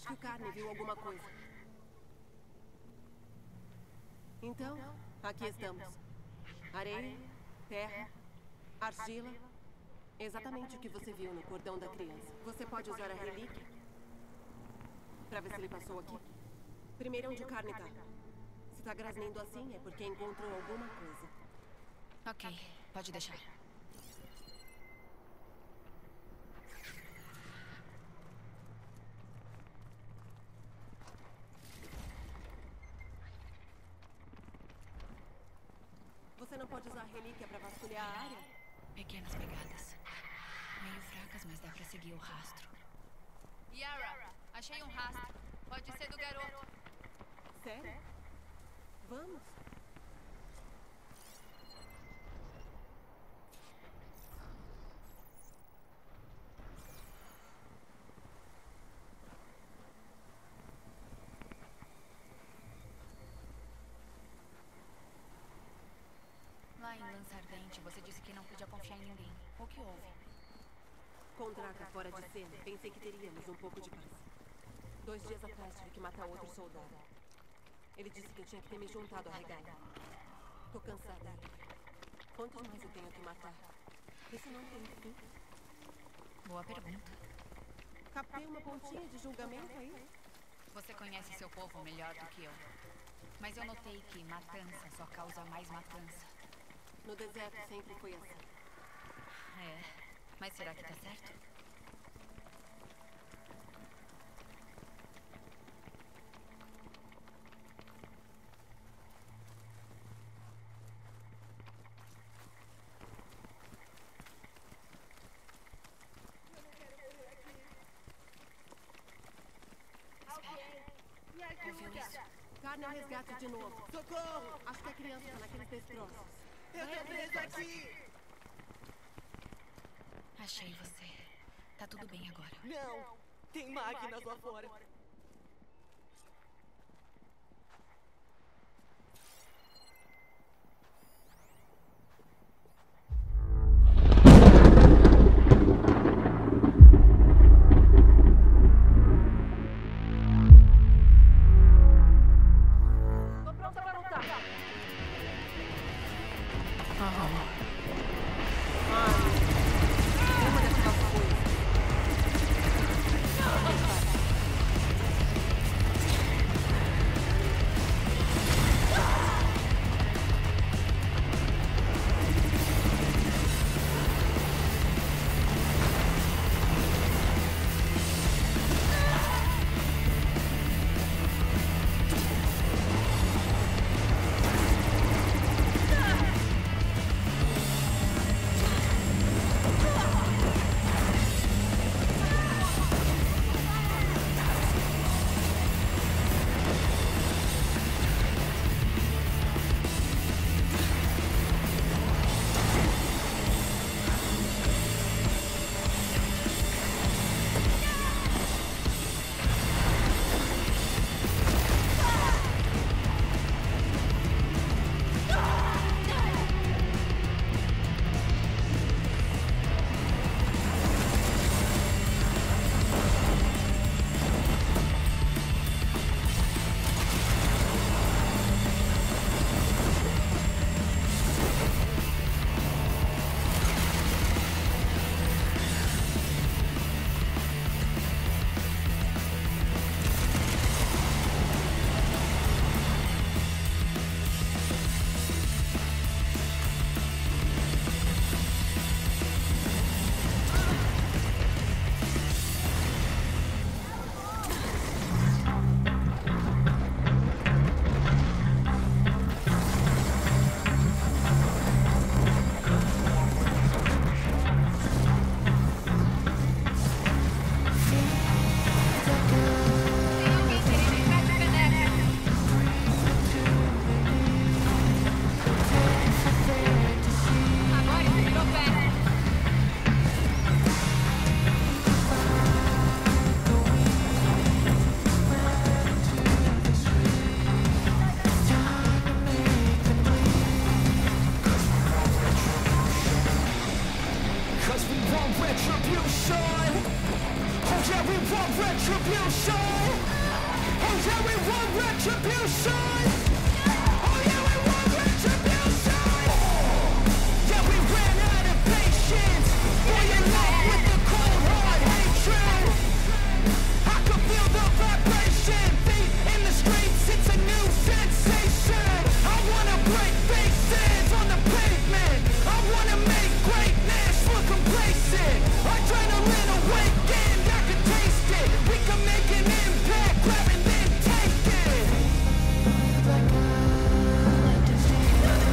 que o Carne viu alguma coisa. Então, aqui estamos. Areia, terra, argila. Exatamente o que você viu no cordão da criança. Você pode usar a relíquia pra ver se ele passou aqui. Primeiro onde o Carne tá. Se tá grasnendo assim, é porque encontrou alguma coisa. Ok, pode deixar. Você não pode usar a relíquia pra vasculhar a área? Pequenas pegadas. Meio fracas, mas dá pra seguir o rastro. Yara, achei um rastro. Pode ser do garoto. Sério? Vamos. Lá em Lança Ardente, você disse que não podia confiar em ninguém. O que houve? Com Draca fora de cena, pensei que teríamos um pouco de paz. 2 dias atrás tive que matar outro soldado. Ele disse que eu tinha que ter me juntado à regada. Tô cansada. Quantos mais eu tenho que matar? Isso não tem fim. Boa pergunta. Captei uma pontinha de julgamento aí? Você conhece seu povo melhor do que eu. Mas eu notei que matança só causa mais matança. No deserto sempre foi assim. É, mas será que tá certo? Ouviu isso? Carne ao resgate de novo. Socorro! Acho que a criança tá naqueles destroços. Eu tô preso aqui! Achei você. Tá tudo bem agora. Não! Tem máquinas lá fora. Tô pronta pra lutar. Uma daquelas coisas. Cause we want retribution. Oh yeah, we want retribution. Oh yeah, we want retribution. Oh yeah, we want retribution. Yeah, we ran out of patience. Boy, in love with the cold hard hatred. I can feel the vibration. Feet in the streets, it's a new sensation. I wanna break faces on the pavement. I wanna make greatness look complacent. Adrenaline awakened, I can taste it. We can make an impact, grab and then take it. Like I like to see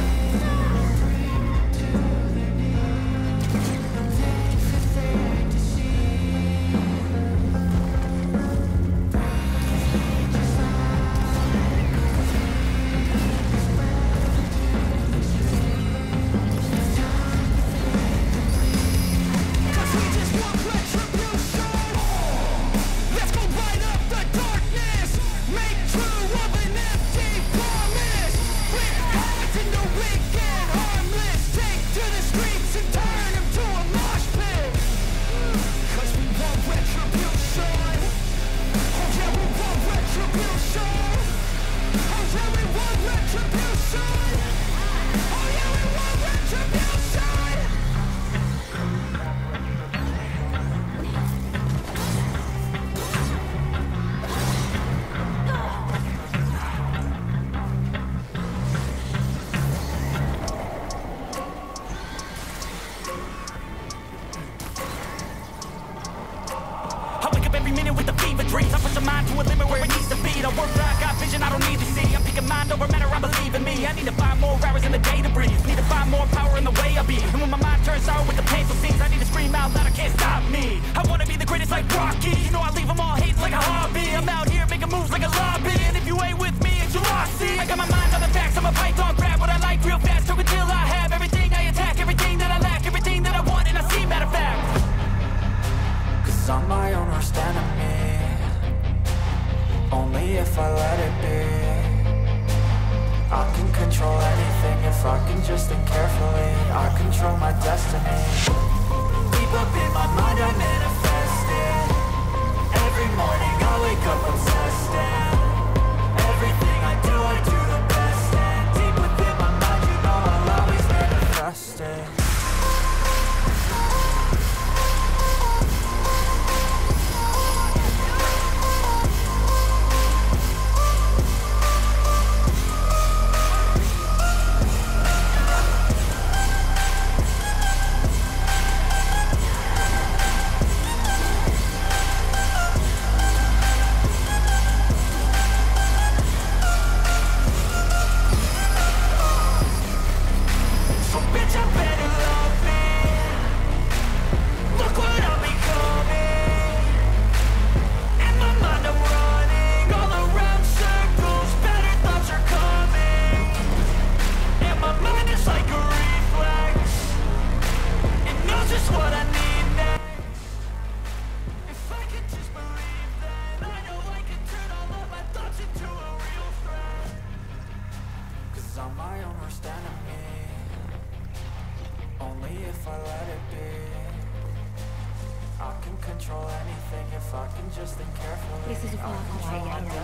Preciso falar com você.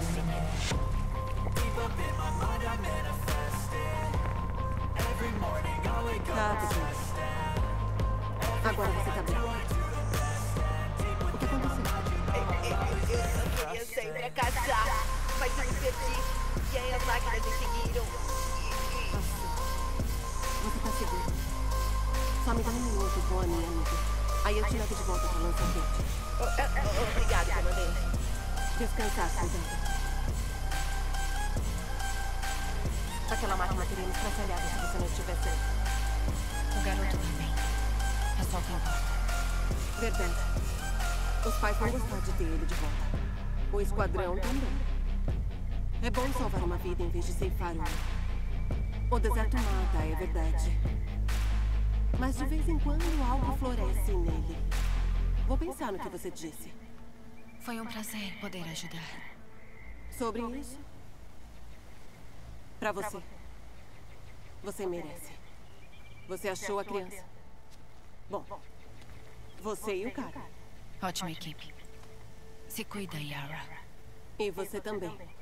Tá, pequeno. Agora você tá bem. O que aconteceu? Eu queria sempre casar, mas eu me perdi. E aí as máquinas me seguiram. Você tá seguro. Só me dá um minuto com a minha amiga. Aí eu te levo de volta pra lança-foguete. Obrigada, comandante. Descansar, soldado. Aquela máquina teria me estraçalhado se você não estivesse aí. O garoto também. É só o que importa. Verdade. Os pais vão gostar de ter ele de volta. O esquadrão também. É bom salvar uma vida em vez de ceifar uma. O deserto mata, é verdade. Mas de vez em quando algo floresce nele. Vou pensar no que você disse. Foi um prazer poder ajudar. Sobre isso? Pra você. Você merece. Você achou a criança? Bom, você e o cara. Ótima equipe. Se cuida, Yara. E você também.